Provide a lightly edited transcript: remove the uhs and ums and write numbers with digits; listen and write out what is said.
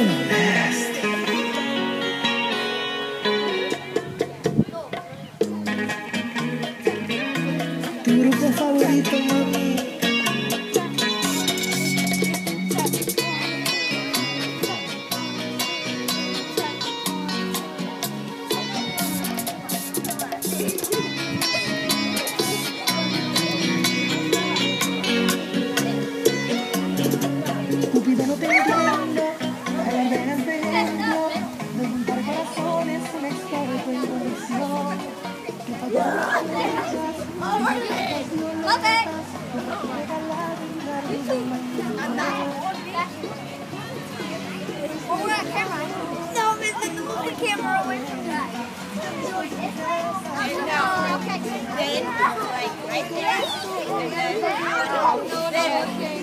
nasty. Tu grupo favorito, mami. Cupido no te entiendo, hay venas de ejemplo, de juntar corazones, una historia de tu intuición. Que faltan flechas, Okay. Oh, we're on camera. No, move the camera away from that. No, okay. Then, like, right there. And then, there.